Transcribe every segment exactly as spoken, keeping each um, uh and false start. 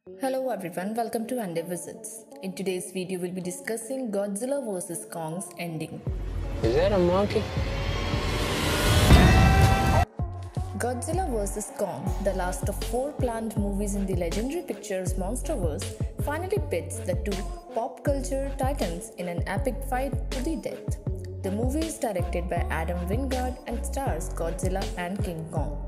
Hello everyone, welcome to Andy Visits. In today's video, we'll be discussing Godzilla versus. Kong's ending. Is that a monkey? Godzilla versus. Kong, the last of four planned movies in the Legendary Pictures Monsterverse, finally pits the two pop culture titans in an epic fight to the death. The movie is directed by Adam Wingard and stars Godzilla and King Kong.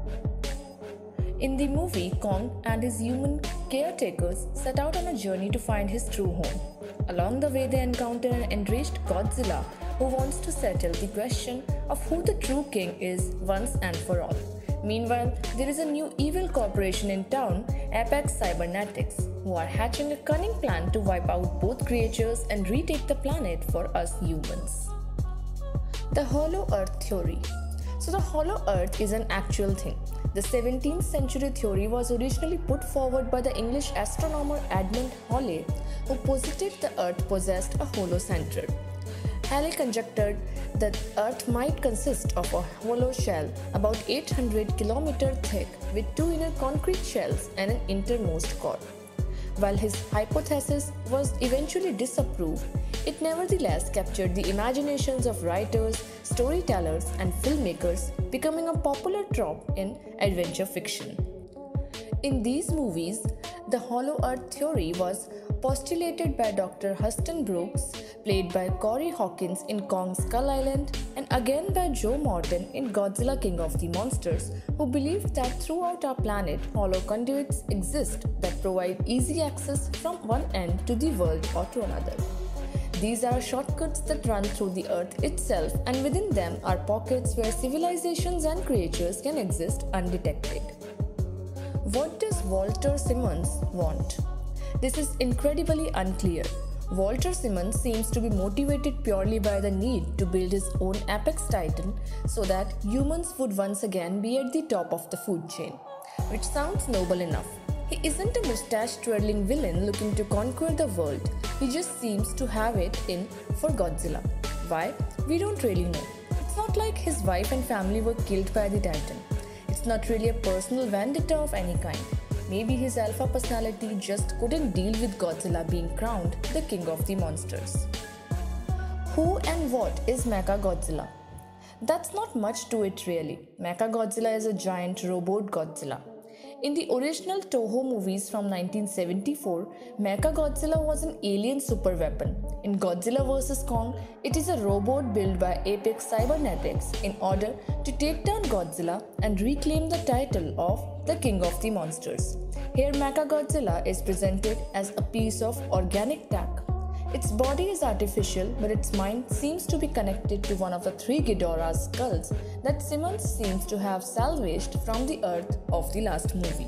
In the movie, Kong and his human caretakers set out on a journey to find his true home. Along the way, they encounter an enraged Godzilla who wants to settle the question of who the true king is once and for all. Meanwhile, there is a new evil corporation in town, Apex Cybernetics, who are hatching a cunning plan to wipe out both creatures and retake the planet for us humans. The Hollow Earth Theory. So the Hollow Earth is an actual thing. The seventeenth century theory was originally put forward by the English astronomer Edmund Halley, who posited the Earth possessed a hollow center. Halley conjectured that Earth might consist of a hollow shell about eight hundred kilometers thick with two inner concrete shells and an innermost core. While his hypothesis was eventually disapproved, it nevertheless captured the imaginations of writers, storytellers, and filmmakers, becoming a popular trope in adventure fiction. In these movies, the Hollow Earth theory was postulated by Doctor Huston Brooks, played by Corey Hawkins in Kong Skull Island, and again by Joe Morton in Godzilla King of the Monsters, who believed that throughout our planet, hollow conduits exist that provide easy access from one end to the world or to another. These are shortcuts that run through the Earth itself, and within them are pockets where civilizations and creatures can exist undetected. What does Walter Simmons want? This is incredibly unclear. Walter Simmons seems to be motivated purely by the need to build his own apex titan so that humans would once again be at the top of the food chain, which sounds noble enough. He isn't a mustache-twirling villain looking to conquer the world. He just seems to have it in for Godzilla. Why? We don't really know. It's not like his wife and family were killed by the Titan. It's not really a personal vendetta of any kind. Maybe his alpha personality just couldn't deal with Godzilla being crowned the king of the monsters. Who and what is Mechagodzilla? That's not much to it really. Mechagodzilla is a giant robot Godzilla. In the original Toho movies from nineteen seventy-four, Mechagodzilla was an alien superweapon. In Godzilla versus. Kong, it is a robot built by Apex Cybernetics in order to take down Godzilla and reclaim the title of the King of the Monsters. Here, Mechagodzilla is presented as a piece of organic tech. Its body is artificial, but its mind seems to be connected to one of the three Ghidorah's skulls that Simmons seems to have salvaged from the Earth of the last movie.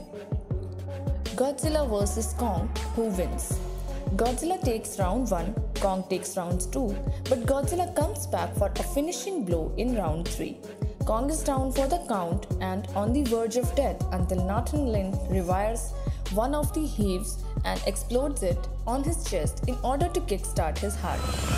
Godzilla versus. Kong, who wins? Godzilla takes round one, Kong takes rounds two, but Godzilla comes back for a finishing blow in round three. Kong is down for the count and on the verge of death until Nathan Lane revires one of the heaves and explodes it on his chest in order to kickstart his heart.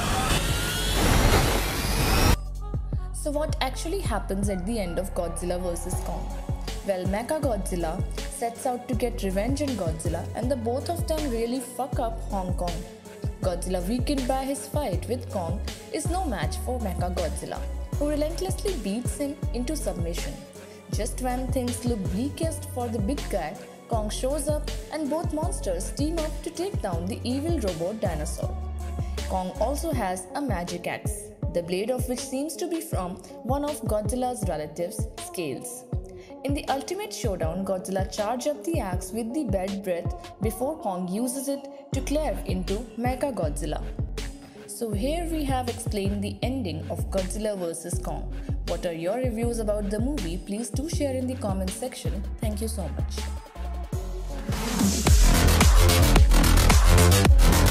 So what actually happens at the end of Godzilla versus. Kong? Well, Mechagodzilla sets out to get revenge on Godzilla, and the both of them really fuck up Hong Kong. Godzilla, weakened by his fight with Kong, is no match for Mechagodzilla, who relentlessly beats him into submission. Just when things look bleakest for the big guy, Kong shows up and both monsters team up to take down the evil robot dinosaur. Kong also has a magic axe, the blade of which seems to be from one of Godzilla's relatives, Scales. In the ultimate showdown, Godzilla charges up the axe with the bad breath before Kong uses it to cleave into Mechagodzilla. So here we have explained the ending of Godzilla versus. Kong. What are your reviews about the movie? Please do share in the comment section. Thank you so much.